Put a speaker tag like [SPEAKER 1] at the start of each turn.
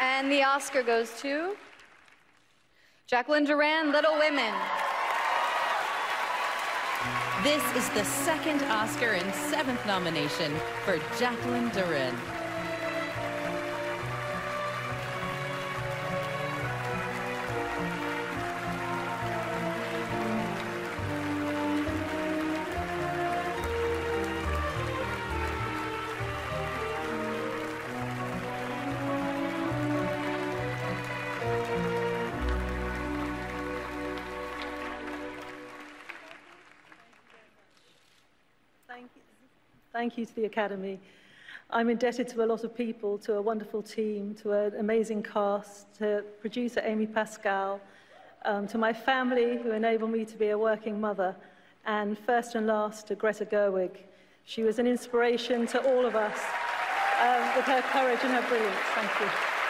[SPEAKER 1] And the Oscar goes to Jacqueline Durran, Little Women.
[SPEAKER 2] This is the second Oscar and 7th nomination for Jacqueline Durran.
[SPEAKER 3] Thank you to the Academy. I'm indebted to a lot of people, to a wonderful team, to an amazing cast, to producer Amy Pascal, to my family who enable me to be a working mother, and first and last to Greta Gerwig. She was an inspiration to all of us with her courage and her brilliance. Thank you.